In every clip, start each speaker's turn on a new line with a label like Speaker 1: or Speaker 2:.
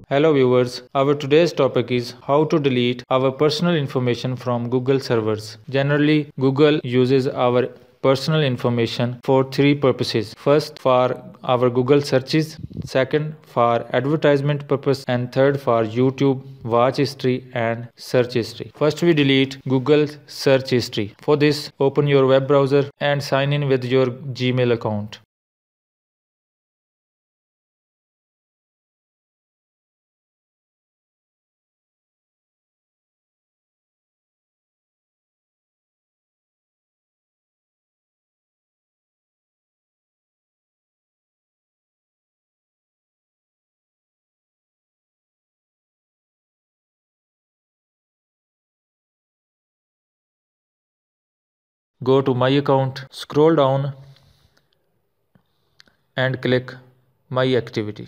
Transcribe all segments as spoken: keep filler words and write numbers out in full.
Speaker 1: Hello viewers, our today's topic is how to delete our personal information from Google servers. Generally, Google uses our personal information for three purposes. First, for our Google searches. Second, for advertisement purpose. And third, for YouTube, watch history and search history. First, we delete Google search history. For this, open your web browser and sign in with your Gmail account. Go to My Account, scroll down and click My Activity.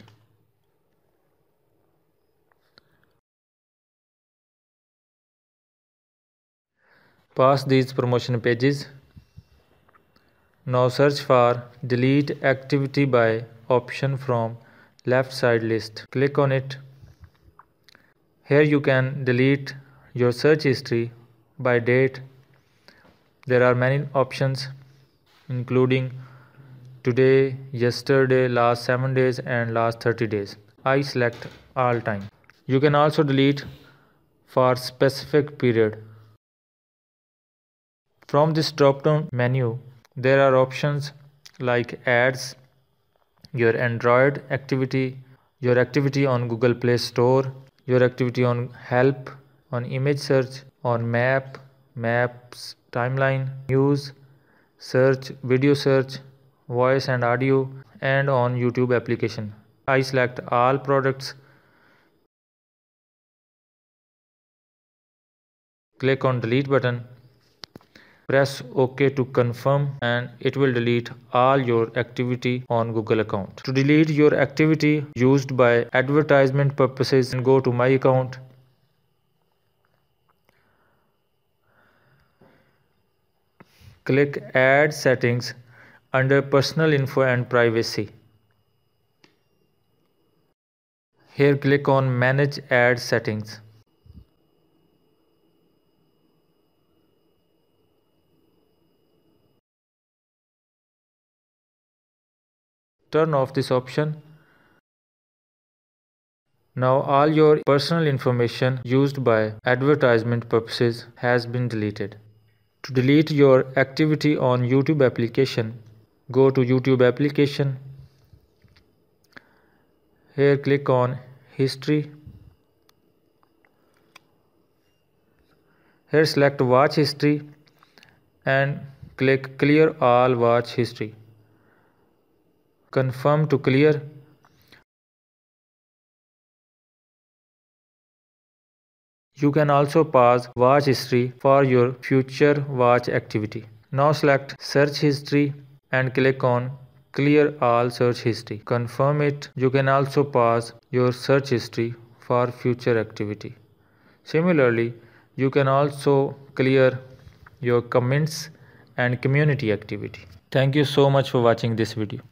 Speaker 1: Pass these promotion pages. Now search for Delete Activity by option from left side list. Click on it. Here you can delete your search history by date. There are many options including today, yesterday, last seven days and last thirty days. I select all time. You can also delete for specific period. From this drop down menu, there are options like ads, your Android activity, your activity on Google Play Store, your activity on help, on image search, on map, maps, timeline, news, search, video search, voice and audio, and on YouTube application. I select all products. Click on delete button. Press OK to confirm and it will delete all your activity on Google account. To delete your activity used by advertisement purposes, go to My Account. Click Add Settings under Personal Info and Privacy. Here click on Manage Ad Settings. Turn off this option. Now all your personal information used by advertisement purposes has been deleted. To delete your activity on YouTube application, go to YouTube application. Here click on History. Here select Watch History and click Clear All Watch History. Confirm to clear. You can also pause watch history for your future watch activity. Now select Search History and click on Clear All Search History. Confirm it. You can also pause your search history for future activity. Similarly, you can also clear your comments and community activity. Thank you so much for watching this video.